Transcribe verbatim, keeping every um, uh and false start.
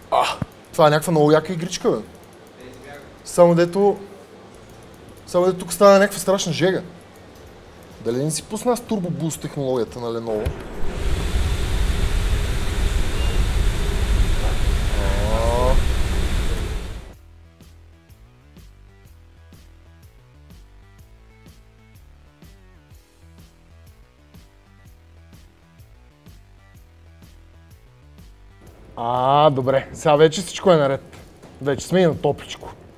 А, това е някаква много яка игричка, бе. Само дето... Само дето тук става някаква страшна жега. Дали не си пусна с Turbo Boost технологията на Lenovo? А, добре. Сега вече всичко е наред. Вече сме и на топличко.